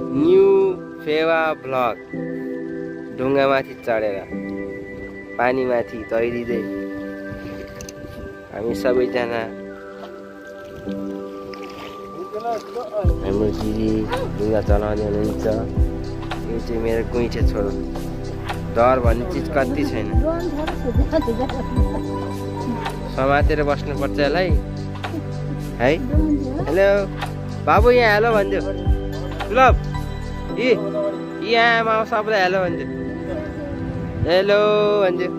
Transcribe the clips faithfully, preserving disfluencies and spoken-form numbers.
New Phewa blog ढुङ्गामाथि चढेर पानीमाथि तैरिँदै हामी सबैजना हाम्रो दिदी ढुङ्गा चलाउने हुनुहुन्छ। यो चाहिँ मेरो कुइटे छोरो। डर भन्ने चिज कति छैन, समातेर बस्नुपर्छ यसलाई है। हेलो बाबु, यहाँ हेलो भनिदियो। ल यी यहाँ आमा सबैलाई हेलो भनिदियो। हेलो भनिदियो।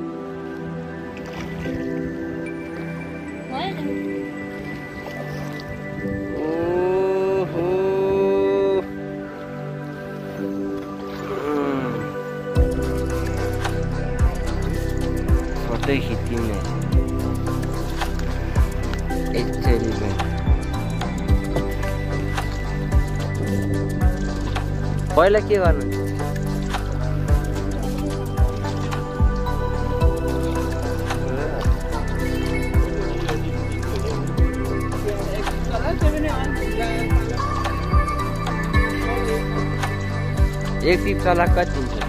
फोटो खिच्ने एक्चुअली पहिला के गर्नु? एक टिप चला कति दिन्छ?